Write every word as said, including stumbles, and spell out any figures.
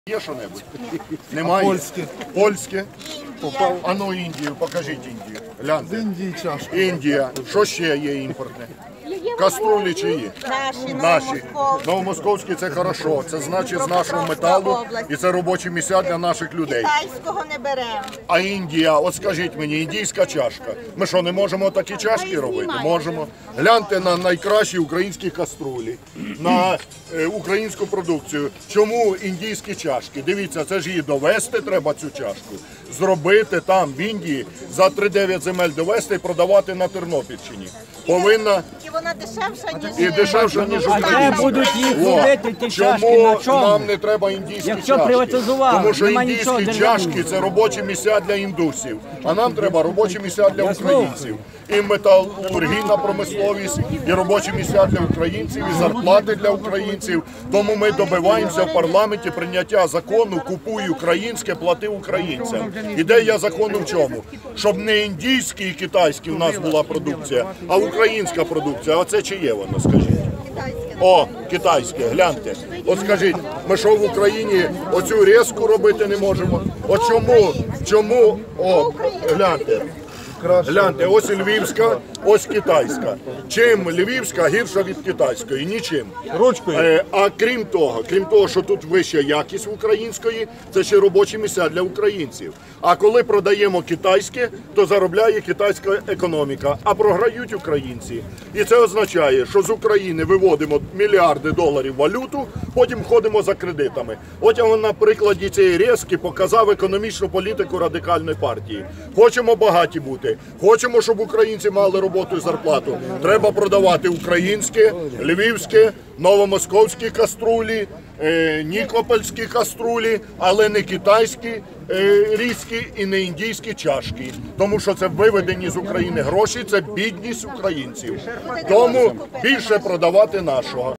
Є що-небудь? Немає? Польське. Польське? Індія. А ну Індію, покажіть Індію. З Гляньте. Індії чашка. Індія. Що ще є імпортне? Каструлі чиї? Наші, Наші. Новомосковські. Новомосковські – це хорошо. Це значить з нашого металу і це робочі місця для наших людей. Китайського не беремо. А Індія, от скажіть мені, індійська чашка. Ми що, не можемо такі чашки робити? Можемо. Гляньте на найкращі українські каструлі, на е, українську продукцію. Чому індійські чашки? Дивіться, це ж її довести треба, цю чашку. Зробити там, в Індії, за три-дев'ять земель довести і продавати на Тернопільщині. Повинна І вона дешевша, ніж... і дешевше, ніж А де українська. будуть їх О, робити, ті чашки, чому на чому? нам не треба індійські Якщо чашки? приватизували, Тому що нема нічого індійські державного. чашки – це робочі місця для індусів, а нам треба робочі місця для Я слухаю. українців. І металургійна промисловість, і робочі місця для українців, і зарплати для українців. Тому ми добиваємося в парламенті прийняття закону «Купуй українське, плати українцям». Ідея закону в чому? Щоб не індійські і китайські в нас була продукція, а українська продукція. А це чиє воно, скажіть? О, китайське, гляньте. От скажіть, ми що в Україні оцю резку робити не можемо? От чому, чому, о, гляньте. Гляньте, ось львівська, ось китайська. Чим львівська гірша від китайської? Нічим. Ручкою. Е, а крім того, крім того, що тут вища якість в української, це ще робочі місця для українців. А коли продаємо китайське, то заробляє китайська економіка, а програють українці. І це означає, що з України виводимо мільярди доларів валюту, потім ходимо за кредитами. От я вам на прикладі цієї резки показав економічну політику Радикальної партії. Хочемо багаті бути, хочемо, щоб українці мали роботу і зарплату. Треба продавати українське, львівське, новомосковські каструлі, е, нікопольські каструлі, але не китайські е, різкі і не індійські чашки. Тому що це виведені з України гроші, це бідність українців. Тому більше продавати нашого.